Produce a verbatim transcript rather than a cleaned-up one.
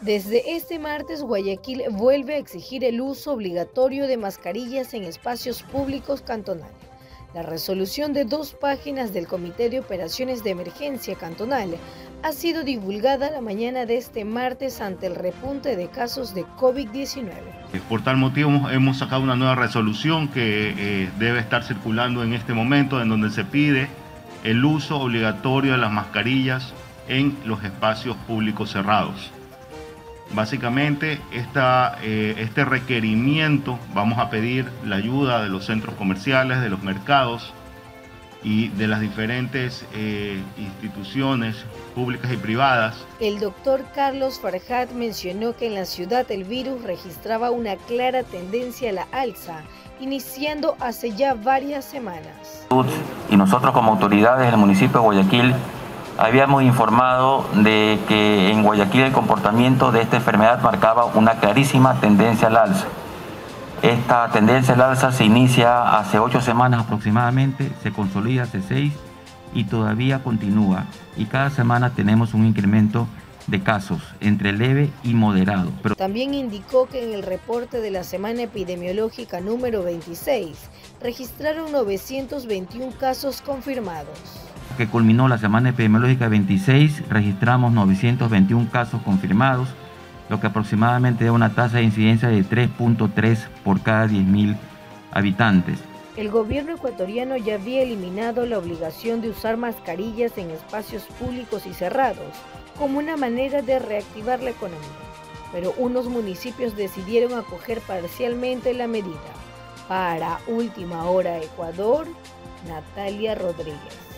Desde este martes, Guayaquil vuelve a exigir el uso obligatorio de mascarillas en espacios públicos cantonales. La resolución de dos páginas del Comité de Operaciones de Emergencia Cantonal ha sido divulgada la mañana de este martes ante el repunte de casos de COVID diecinueve. Por tal motivo hemos sacado una nueva resolución que eh, debe estar circulando en este momento, en donde se pide el uso obligatorio de las mascarillas en los espacios públicos cerrados. Básicamente, esta, eh, este requerimiento vamos a pedir la ayuda de los centros comerciales, de los mercados y de las diferentes eh, instituciones públicas y privadas. El doctor Carlos Farhat mencionó que en la ciudad el virus registraba una clara tendencia a la alza, iniciando hace ya varias semanas. Y nosotros como autoridades del municipio de Guayaquil habíamos informado de que en Guayaquil el comportamiento de esta enfermedad marcaba una clarísima tendencia al alza. Esta tendencia al alza se inicia hace ocho semanas aproximadamente, se consolida hace seis y todavía continúa. Y cada semana tenemos un incremento de casos entre leve y moderado. Pero también indicó que en el reporte de la semana epidemiológica número veintiséis registraron novecientos veintiún casos confirmados. Que culminó la semana epidemiológica veintiséis, registramos novecientos veintiún casos confirmados, lo que aproximadamente da una tasa de incidencia de tres punto tres por cada diez mil habitantes. El gobierno ecuatoriano ya había eliminado la obligación de usar mascarillas en espacios públicos y cerrados, como una manera de reactivar la economía, pero unos municipios decidieron acoger parcialmente la medida. Para Última Hora Ecuador, Natalia Rodríguez.